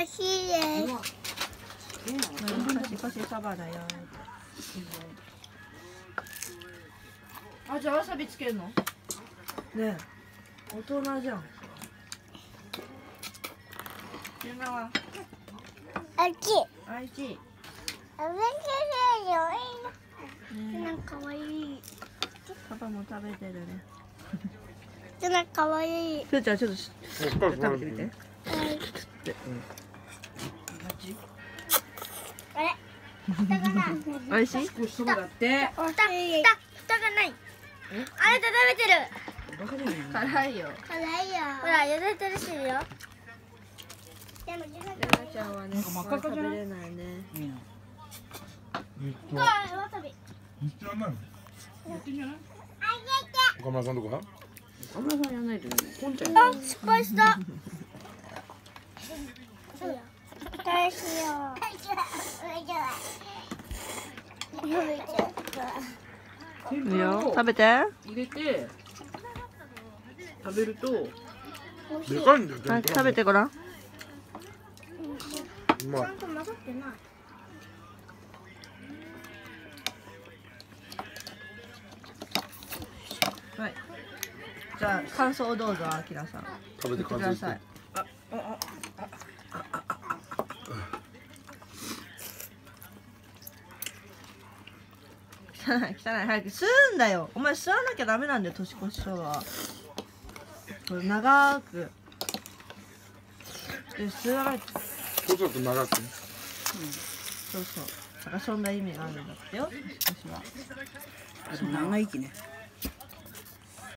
美味しいです。 少しそばだよ。 あ、じゃあわさびつけるの？ねえ、大人じゃん。ゆなは美味しい。 愛知。 美味しいよ。なんか可愛い。 パパも食べてるね。 なんか可愛い。 ふーちゃんちょっと食べてみて。 あれ？蓋がない。 美味しい？ そうだって。 蓋がない。あなた食べてる。 辛いよ。 辛いよ。ほら、茹でてるしよ。でも茹でてる。 ゆなちゃんはね、食べれないね。 わさび。 日曜なの？ やってんじゃない？ 岡村さんとか？ あんまりやらないでね。こんちゃん。 あ、失敗した。返しよう。 いいよ、食べて。 入れて食べるとでかいんだよ。 はい、食べてごらん。 うまい。 ちゃんと混ざってない。 はい。じゃあ感想をどうぞ、あきらさん。 食べてく感想してださい。。汚い汚い、早く吸うんだよ。お前吸わなきゃダメなんだよ、年越しそば。これ長く。で吸わないと。 ちょっと長く。 そうそう。だからそんな意味があるんだってよ、年越しは。 長生きね。